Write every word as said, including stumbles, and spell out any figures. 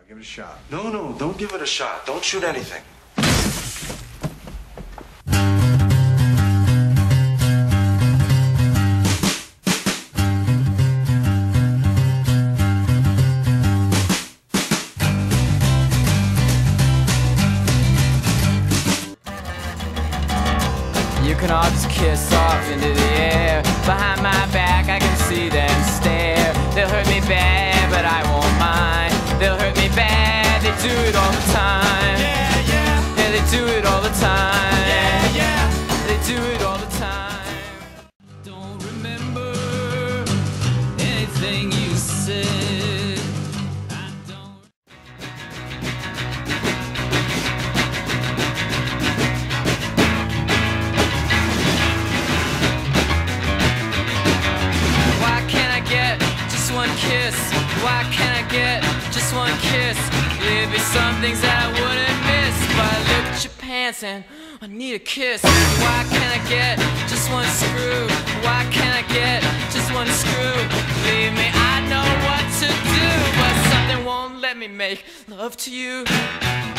I'll give it a shot. No, no, don't give it a shot. Don't shoot anything. You can all just kiss off into the air. Behind my back I can see them stare. They'll hurt me bad, but I won't mind. They'll hurt me bad, they do it all the time. Yeah, yeah. Yeah, they do it all the time. Yeah, yeah. They do it all the time. Don't remember anything you said. I don't. Why can't I get just one kiss? Why can't I get just one kiss? There'd be some things that I wouldn't miss, but I look at your pants and I need a kiss. Why can't I get just one screw? Why can't I get just one screw? Believe me, I know what to do, but something won't let me make love to you.